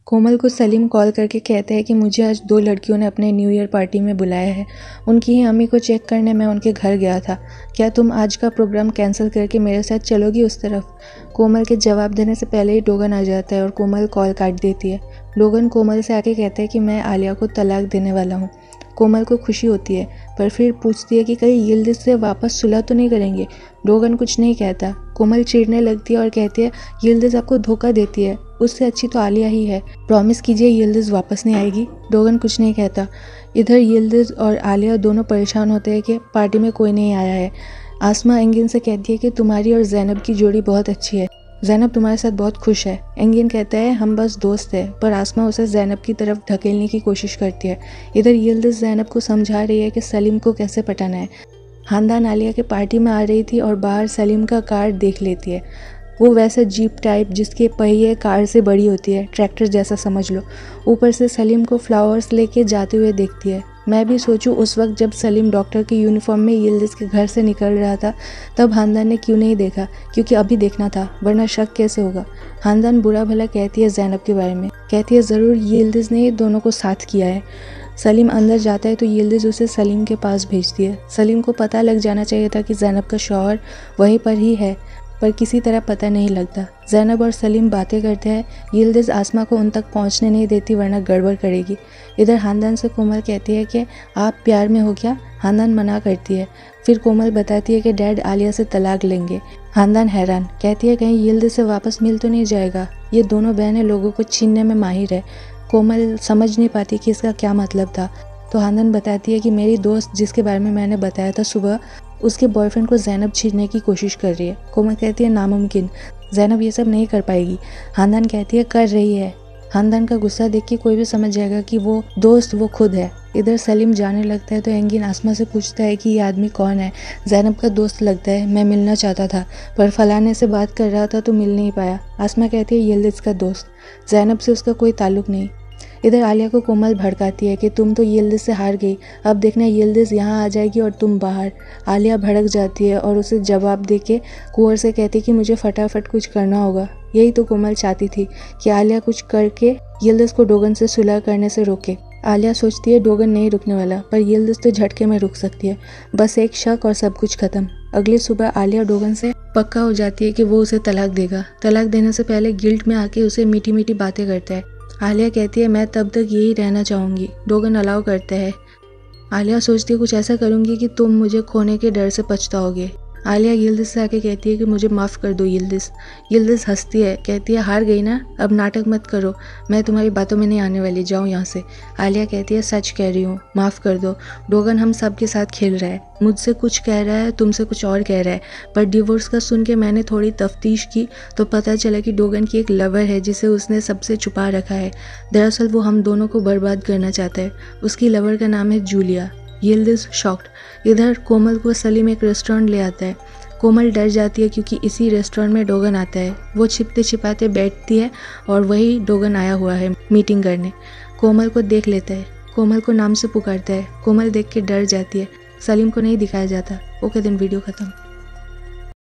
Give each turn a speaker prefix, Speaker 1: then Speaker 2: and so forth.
Speaker 1: कोमल को सलीम कॉल करके कहते हैं कि मुझे आज 2 लड़कियों ने अपने न्यू ईयर पार्टी में बुलाया है। उनकी ही अम्मी को चेक करने मैं उनके घर गया था। क्या तुम आज का प्रोग्राम कैंसिल करके मेरे साथ चलोगी उस तरफ? कोमल के जवाब देने से पहले ही डोगन आ जाता है और कोमल कॉल काट देती है। डोगन कोमल से आके कहता है कि मैं आलिया को तलाक देने वाला हूँ। कोमल को खुशी होती है पर फिर पूछती है कि कहीं यिल्दिज़ से वापस सुलह तो नहीं करेंगे। डोगन कुछ नहीं कहता। कोमल चिढ़ने लगती है और कहती है यिल्दिज़ आपको धोखा देती है, उससे अच्छी तो आलिया ही है। प्रॉमिस कीजिए यिल्दिज़ वापस नहीं आएगी। डोगन कुछ नहीं कहता। इधर यिल्दिज़ और आलिया दोनों परेशान होते हैं कि पार्टी में कोई नहीं आया है। आसमा एंगिन से कहती है कि तुम्हारी और ज़ैनब की जोड़ी बहुत अच्छी है, ज़ैनब तुम्हारे साथ बहुत खुश है। एंगिन कहता है हम बस दोस्त हैं, पर आसमा उसे ज़ैनब की तरफ ढकेलने की कोशिश करती है। इधर यिल्दिज़ ज़ैनब को समझा रही है कि सलीम को कैसे पटाना है। खानदान आलिया के पार्टी में आ रही थी और बाहर सलीम का कार देख लेती है। वो वैसा जीप टाइप जिसके पहिए कार से बड़ी होती है, ट्रैक्टर जैसा समझ लो। ऊपर से सलीम को फ्लावर्स लेके जाते हुए देखती है। मैं भी सोचूं उस वक्त जब सलीम डॉक्टर की यूनिफॉर्म में यिल्दिज़ के घर से निकल रहा था तब खानदान ने क्यों नहीं देखा, क्योंकि अभी देखना था, वरना शक कैसे होगा। खानदान बुरा भला कहती है ज़ैनब के बारे में, कहती है ज़रूर यिल्दिज़ ने दोनों को साथ किया है। सलीम अंदर जाता है तो यिल्दिज़ उसे सलीम के पास भेजती है। सलीम को पता लग जाना चाहिए था कि ज़ैनब का शौहर वहीं पर ही है, पर किसी तरह पता नहीं लगता। ज़ैनब और सलीम बातें करते हैं। यिल्दिज़ आसमा को उन तक पहुंचने नहीं देती वरना गड़बड़ करेगी। इधर खानदान से कोमल कहती है कि आप प्यार में हो क्या? खानदान मना करती है। फिर कोमल बताती है कि डैड आलिया से तलाक लेंगे। खानदान हैरान, कहती है कहीं यिल्दिज़ से वापस मिल तो नहीं जाएगा। ये दोनों बहनें लोगों को छीनने में माहिर है। कोमल समझ नहीं पाती कि इसका क्या मतलब था, तो खानदान बताती है कि मेरी दोस्त जिसके बारे में मैंने बताया था सुबह, उसके बॉयफ्रेंड को ज़ैनब छीनने की कोशिश कर रही है। कोमल कहती है नामुमकिन, ज़ैनब ये सब नहीं कर पाएगी। खानदान कहती है कर रही है। खानदान का गुस्सा देख के कोई भी समझ जाएगा कि वो दोस्त वो खुद है। इधर सलीम जाने लगता है तो एंगिन आसमा से पूछता है कि ये आदमी कौन है। ज़ैनब का दोस्त लगता है, मैं मिलना चाहता था पर फलाने से बात कर रहा था तो मिल नहीं पाया। आसमा कहती है यिल्दिज़ का दोस्त, ज़ैनब से उसका कोई ताल्लुक नहीं। इधर आलिया को कोमल भड़काती है कि तुम तो यिल्दिज़ से हार गई, अब देखना यिल्दिज़ यहाँ आ जाएगी और तुम बाहर। आलिया भड़क जाती है और उसे जवाब देके कुंवर से कहती कि मुझे फटाफट कुछ करना होगा। यही तो कोमल चाहती थी कि आलिया कुछ करके यिल्दिज़ को डोगन से सुलह करने से रोके। आलिया सोचती है डोगन नहीं रुकने वाला, पर यिल्दिज़ तो झटके में रुक सकती है। बस एक शक और सब कुछ खत्म। अगली सुबह आलिया डोगन से पक्का हो जाती है कि वो उसे तलाक देगा। तलाक देने से पहले गिल्ट में आके उसे मीठी मीठी बातें करता है। आलिया कहती है मैं तब तक यही रहना चाहूँगी। डोगन अलाउ करते हैं। आलिया सोचती है कुछ ऐसा करूँगी कि तुम मुझे खोने के डर से पछताओगे। आलिया यिल्दिज़ से आके कहती है कि मुझे माफ़ कर दो यिल्दिज़। यिल्दिज़ हंसती है, कहती है हार गई ना, अब नाटक मत करो, मैं तुम्हारी बातों में नहीं आने वाली, जाओ यहाँ से। आलिया कहती है सच कह रही हूँ, माफ़ कर दो। डोगन हम सब के साथ खेल रहा है, मुझसे कुछ कह रहा है, तुमसे कुछ और कह रहा है, पर डिवोर्स का सुन के मैंने थोड़ी तफ्तीश की तो पता चला कि डोगन की एक लवर है जिसे उसने सबसे छुपा रखा है। दरअसल वो हम दोनों को बर्बाद करना चाहता है। उसकी लवर का नाम है जूलिया। Yildiz shocked. इधर कोमल को सलीम एक रेस्टोरेंट ले आता है। कोमल डर जाती है क्योंकि इसी रेस्टोरेंट में डोगन आता है। वो छिपते छिपाते बैठती है और वही डोगन आया हुआ है मीटिंग करने। कोमल को देख लेता है, कोमल को नाम से पुकारता है। कोमल देख के डर जाती है। सलीम को नहीं दिखाया जाता। ओके दिन वीडियो खत्म।